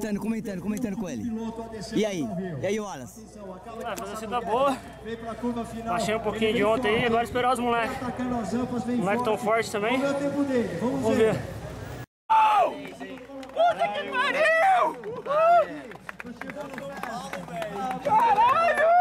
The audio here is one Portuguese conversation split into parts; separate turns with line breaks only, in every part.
comentando com ele. E aí, Wallace?
A descida boa. Baixei um pouquinho de ontem aí, agora esperar os moleques. Os moleques tão fortes também. Vamos ver.
Puta que pariu! Caralho!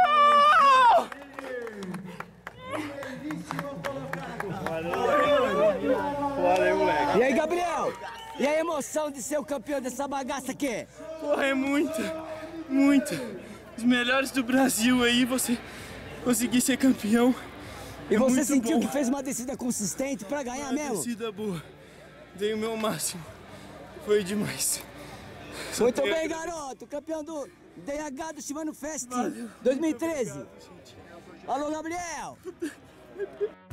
Valeu, moleque.
E aí, Gabriel? E a emoção de ser o campeão dessa bagaça aqui?
Porra, é muita. Os melhores do Brasil aí, você conseguir ser campeão.
E
é
você
muito
sentiu
bom.
que fez uma descida consistente pra ganhar mesmo?
Descida boa. Dei o meu máximo. Foi demais.
Muito bem, garoto. Campeão do DH do Shimano Fest 2013. Alô, Gabriel.